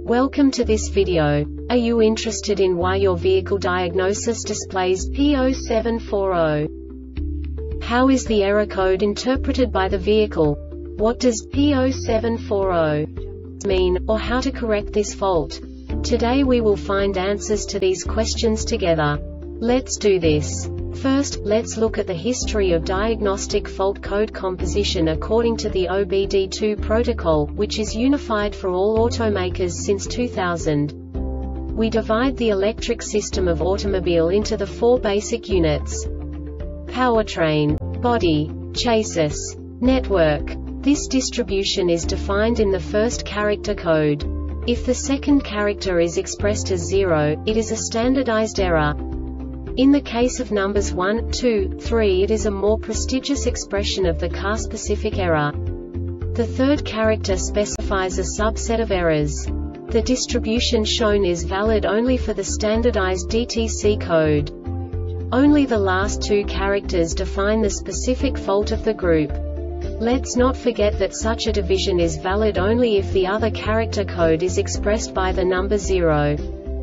Welcome to this video. Are you interested in why your vehicle diagnosis displays P0740? How is the error code interpreted by the vehicle? What does P0740 mean, or how to correct this fault? Today we will find answers to these questions together. Let's do this. First, let's look at the history of diagnostic fault code composition according to the OBD2 protocol, which is unified for all automakers since 2000. We divide the electric system of automobile into the four basic units: powertrain, body, chassis, network. This distribution is defined in the first character code. If the second character is expressed as 0, it is a standardized error. In the case of numbers 1, 2, 3, it is a more prestigious expression of the car-specific error. The third character specifies a subset of errors. The distribution shown is valid only for the standardized DTC code. Only the last two characters define the specific fault of the group. Let's not forget that such a division is valid only if the other character code is expressed by the number 0.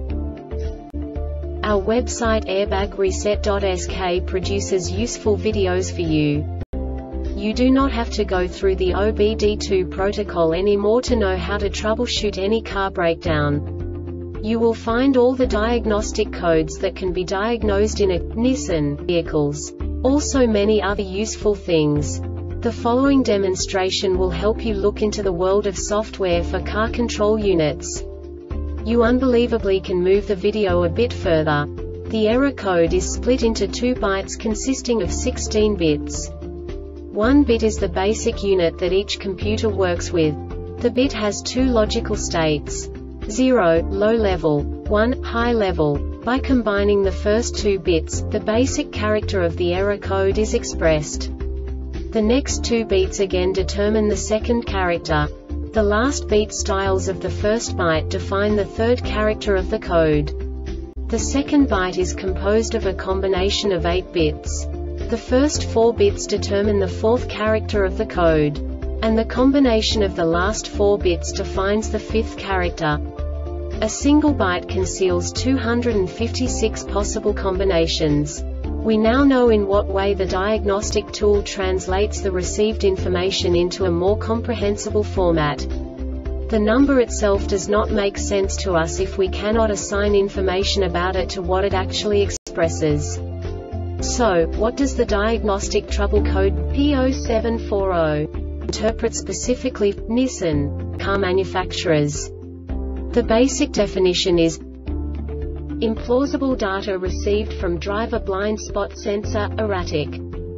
Our website airbagreset.sk produces useful videos for you. You do not have to go through the OBD2 protocol anymore to know how to troubleshoot any car breakdown. You will find all the diagnostic codes that can be diagnosed in a Nissan vehicles. Also many other useful things. The following demonstration will help you look into the world of software for car control units. You unbelievably can move the video a bit further. The error code is split into 2 bytes consisting of 16 bits. 1 bit is the basic unit that each computer works with. The bit has 2 logical states: 0, low level, 1, high level. By combining the first 2 bits, the basic character of the error code is expressed. The next 2 beats again determine the second character. The last beat styles of the first byte define the third character of the code. The second byte is composed of a combination of 8 bits. The first 4 bits determine the fourth character of the code. And the combination of the last 4 bits defines the fifth character. A single byte conceals 256 possible combinations. We now know in what way the diagnostic tool translates the received information into a more comprehensible format. The number itself does not make sense to us if we cannot assign information about it to what it actually expresses. So, what does the diagnostic trouble code P0740 interpret specifically for Nissan car manufacturers? The basic definition is implausible data received from driver blind spot sensor, erratic.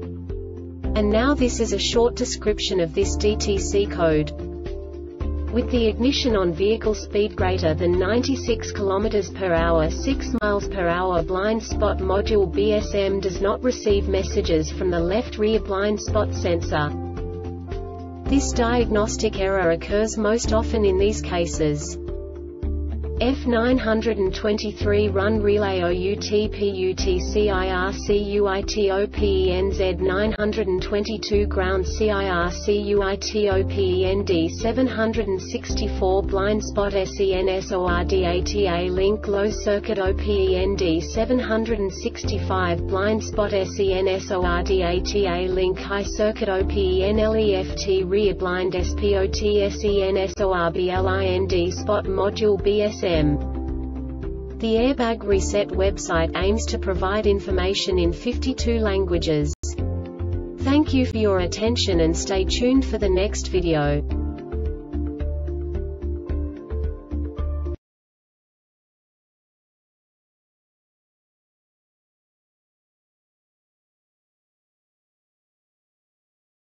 And now this is a short description of this DTC code. With the ignition on, vehicle speed greater than 96 km per hour, 6 miles per hour, blind spot module BSM does not receive messages from the left rear blind spot sensor. This diagnostic error occurs most often in these cases: F923 run relay OUTPUTCIRCUITOPENZ 922 ground CIRCUITOPEND 764 blind spot SENSORDATA link low circuit OPEND 765 blind spot SENSORDATA link high circuit OPENLEFT rear blind SPOT SENSORBLIND spot module BSM. The Airbag Reset website aims to provide information in 52 languages. Thank you for your attention and stay tuned for the next video.